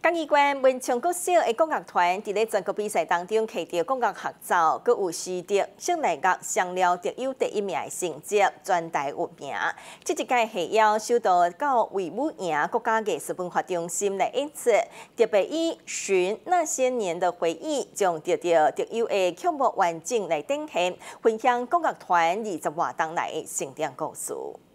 嘉义县文昌国小的国乐团伫咧全国比赛当中摕到国乐合奏，佮有4得室内乐双料得有第1名的成绩，全台闻名。这一届系邀首度到卫武营国家艺术文化中心来演出，特别以《寻那些年的回忆》将得到特有的曲目完整来展现，分享国乐团20多年来的成长故事。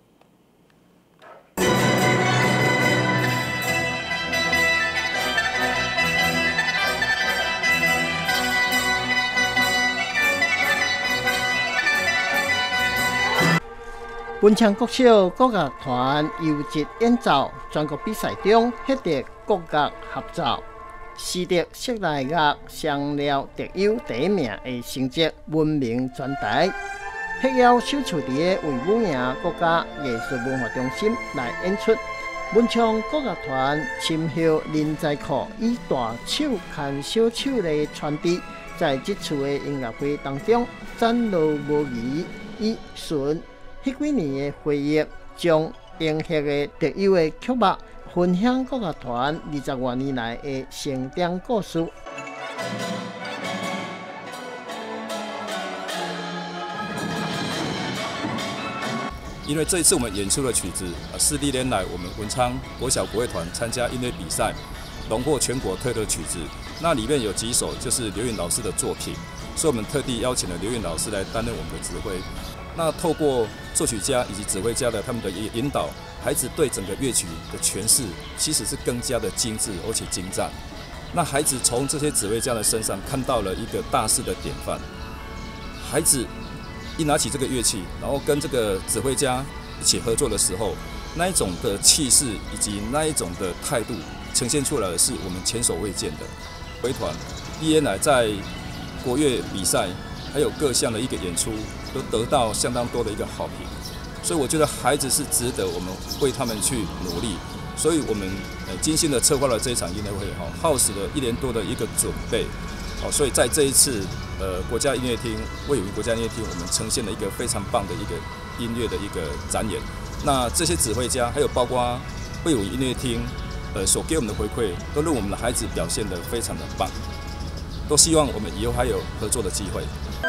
文昌国小国乐团优质演奏，全国比赛中获得国乐合奏4得室内乐双料得有第1名的成绩，闻名全台。获邀首次伫卫武营国家艺术文化中心来演出。文昌国乐团深受人才库以大手牵小手的传递，在这次的音乐会当中展露无遗，以纯 迄几年的回忆，将英赫的特有的曲目分享国乐团20多年来的成长故事。 因为这一次我们演出的曲子是历年来我们文昌国小国乐团参加音乐比赛，荣获全国特色曲子。那里面有几首就是刘允老师的作品，所以我们特地邀请了刘允老师来担任我们的指挥。 那透过作曲家以及指挥家的他们的引导，孩子对整个乐曲的诠释其实是更加的精致而且精湛。那孩子从这些指挥家的身上看到了一个大师的典范。孩子一拿起这个乐器，然后跟这个指挥家一起合作的时候，那一种的气势以及那一种的态度呈现出来的是我们前所未见的。国乐团历年来在国乐比赛还有各项的一个演出， 都得到相当多的一个好评，所以我觉得孩子是值得我们为他们去努力，所以我们精心的策划了这一场音乐会，耗时了1年多的一个准备，所以在这一次国家音乐厅卫武营国家音乐厅，我们呈现了一个非常棒的一个音乐的一个展演。那这些指挥家还有包括卫武营音乐厅所给我们的回馈，都让我们的孩子表现得非常的棒，都希望我们以后还有合作的机会。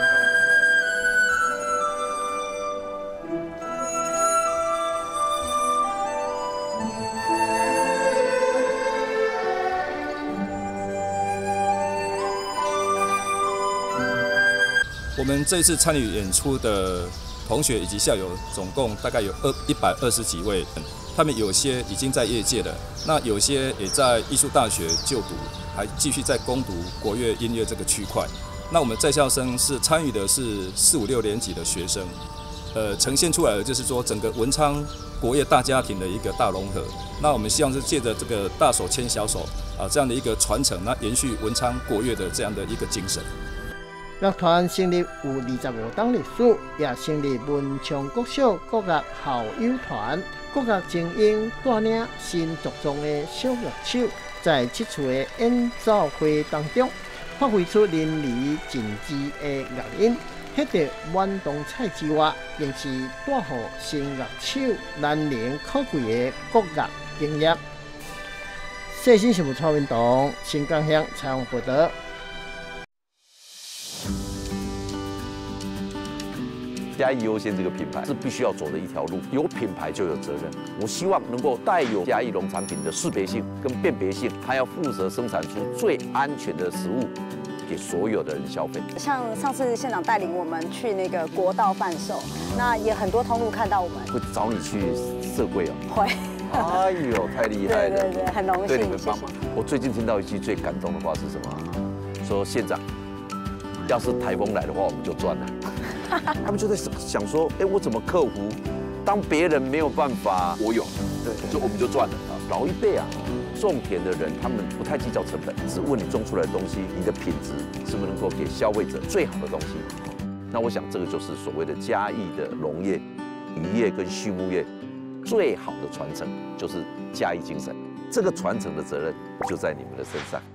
我们这一次参与演出的同学以及校友，总共大概有120几位，他们有些已经在业界了，那有些也在艺术大学就读，还继续在攻读国乐音乐这个区块。那我们在校生是参与的是4、5、6年级的学生，呈现出来的就是说整个文昌国乐大家庭的一个大融合。那我们希望是借着这个大手牵小手这样的一个传承，那延续文昌国乐的这样的一个精神。 乐团成立有25年历史，也成立文昌国小国乐校友团。国乐精英带领新族中的小乐手，在这次的演奏会当中，发挥出淋漓尽致的乐音，获得万众彩之外，更是带予新乐手难能可贵的国乐经验。细心新闻蔡运动，新港乡采访报道。 嘉义优先这个品牌是必须要走的一条路，有品牌就有责任。我希望能够带有嘉义农产品的识别性跟辨别性，还要负责生产出最安全的食物给所有的人消费。 像上次县长带领我们去那个国道贩售，那也很多通路看到我们， 会找你去设柜哦。 会。 哎呦，太厉害了！ 对，很荣幸， 对你们帮忙。我最近听到一句最感动的话是什么？说县长，要是台风来的话，我们就赚了。 他们就在想说，哎，我怎么克服？当别人没有办法，我有，对，就我们就赚了啊。老一辈啊，种田的人，他们不太计较成本，只问你种出来的东西，你的品质是不是能够给消费者最好的东西。那我想，这个就是所谓的嘉义的农业、渔业跟畜牧业最好的传承，就是嘉义精神。这个传承的责任就在你们的身上。